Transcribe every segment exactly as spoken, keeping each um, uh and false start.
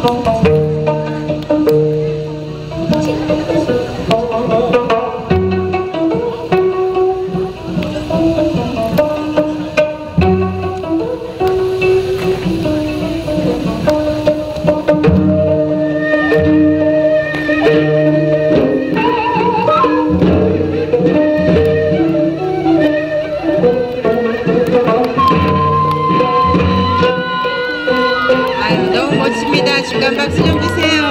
중간 박수 좀 주세요.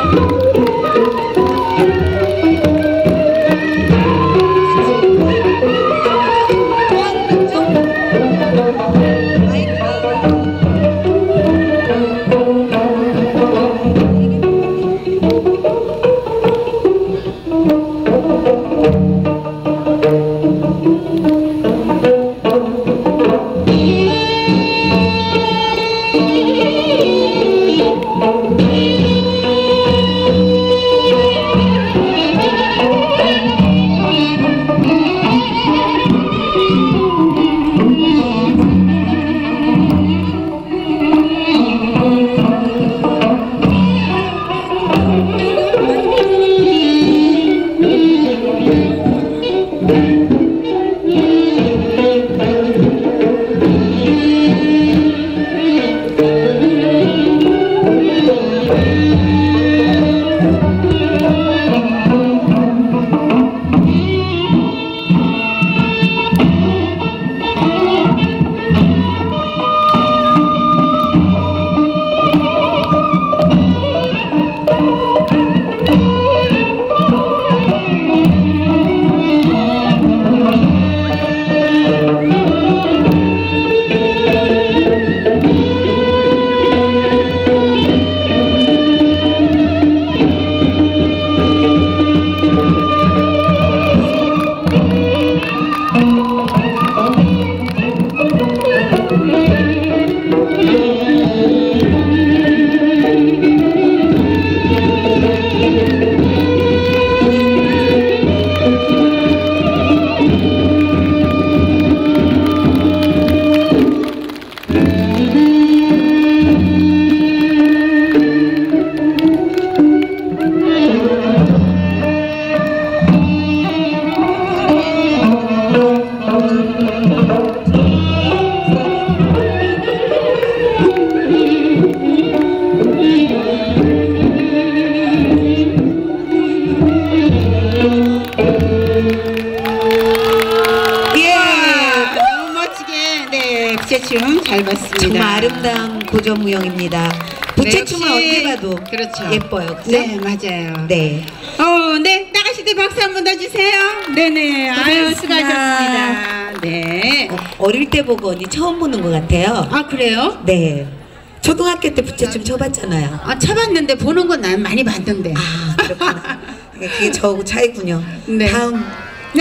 부채춤 잘 봤습니다. 정말 아름다운 고전무용입니다. 부채춤은 언제 봐도 그렇죠. 예뻐요. 그죠? 네, 맞아요. 네. 어, 네, 나가실 때 박수 한 번 더 주세요. 네네, 아유 수고하셨습니다. 네. 어, 어릴 때 보고 언니 처음 보는 것 같아요. 아, 그래요? 네. 초등학교 때 부채춤 쳐봤잖아요. 아, 쳐봤는데 보는 건 난 많이 봤던데. 아, 그렇구나. 그게 저하고 차이군요. 네. 다음